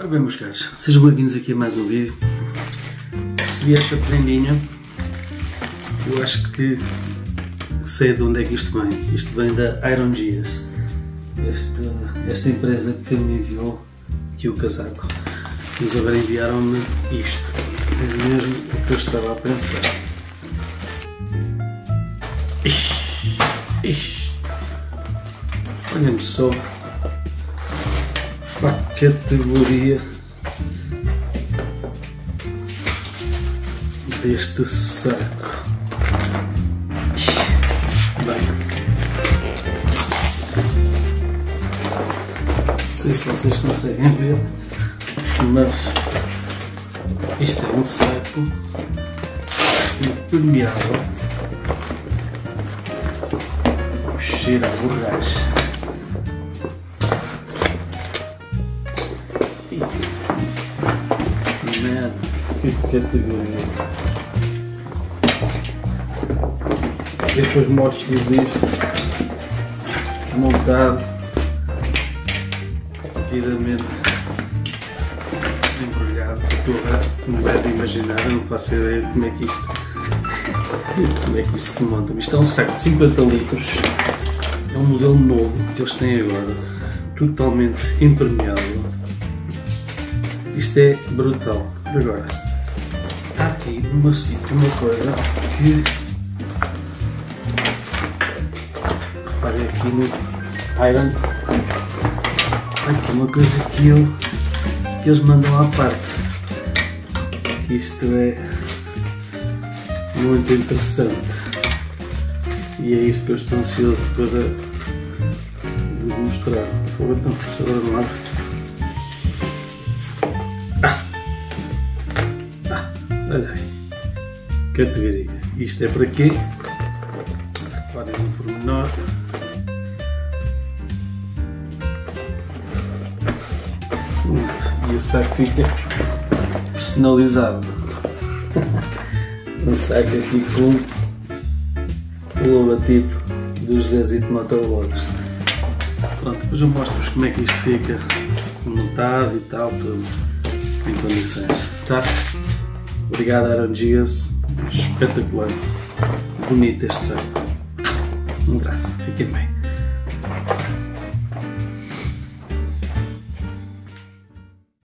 Ora bem, meus caros, sejam bem-vindos aqui a mais um vídeo. Recebi esta prendinha. Eu acho que sei de onde é que isto vem. Isto vem da Iron Gears. Esta empresa que me enviou aqui o casaco. Eles agora enviaram-me isto. É mesmo o que eu estava a pensar. Olhem-me só para a categoria deste saco. Bem, não sei se vocês conseguem ver, mas isto é um saco impermeável. Cheira a borracha. Que categoria. Depois mostro-vos isto montado devidamente embrulhado. Como deve imaginar, eu não faço ideia de como é que isto se monta. Isto é um saco de 50 litros. É um modelo novo que eles têm agora, totalmente impermeável. Isto é brutal. Agora, há aqui uma coisa que, reparem aqui no Iron, há aqui uma coisa que eles mandam à parte. Isto é muito interessante e é isto que eu estou ansioso para vos mostrar. Então, deixa eu ver lá. Olha aí, categoria. Isto é para quê? Reparem no pormenor. E o saco fica personalizado. Um saco aqui com o logotipo dos Zezito Motovlogs. Pronto, depois eu mostro-vos como é que isto fica montado e tal, tudo em condições. Tá? Obrigado, Iron Gears. Espetacular. Bonito este saco. Um abraço. Fiquem bem.